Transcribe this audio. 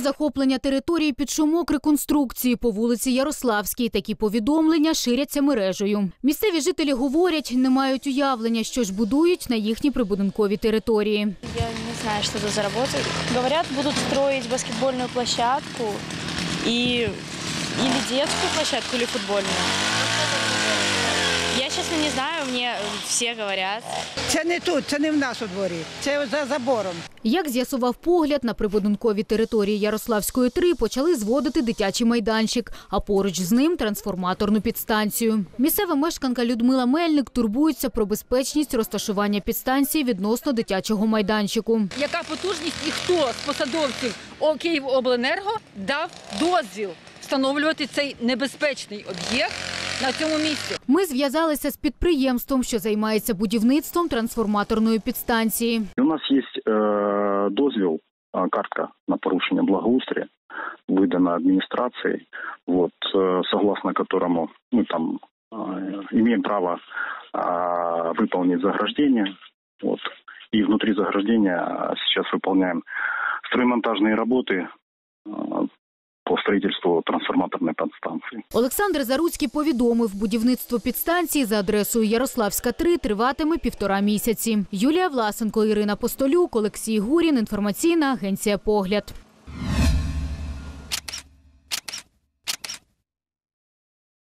захоплення території під шумок реконструкції по вулиці Ярославській. Такі повідомлення ширяться мережею. Місцеві жителі говорять, не мають уявлення, що ж будують на їхній прибудинковій території. Я не знаю, що це за робота. Говорять, будуть строїти баскетбольну площадку или детскую площадку, или футбольную. Я, чесно, не знаю, мені всі говорять. Це не тут, це не в нас у дворі, це за забором. Як з'ясував погляд, на прибудинковій території Ярославської 3 почали зводити дитячий майданчик, а поруч з ним – трансформаторну підстанцію. Місцева мешканка Людмила Мельник турбується про безпечність розташування підстанції відносно дитячого майданчику. Яка потужність і хто з посадовців Київобленерго дав дозвіл встановлювати цей небезпечний об'єкт на цьому місці? Ми зв'язалися з підприємством, що займається будівництвом трансформаторної підстанції. У нас є дозвіл, картка на порушення благоустрою, видана адміністрацією, согласно которому мы там имеем право выполнить заграждение. И внутри заграждения сейчас выполняем строемонтажные работы по строительству трансформаторної підстанції. Олександр Заруцький повідомив, будівництво підстанції за адресою Ярославська 3 триватиме 1,5 місяці. Юлія Власенко, Ірина Постолюк, Олексій Гурін, інформаційна агенція «Погляд».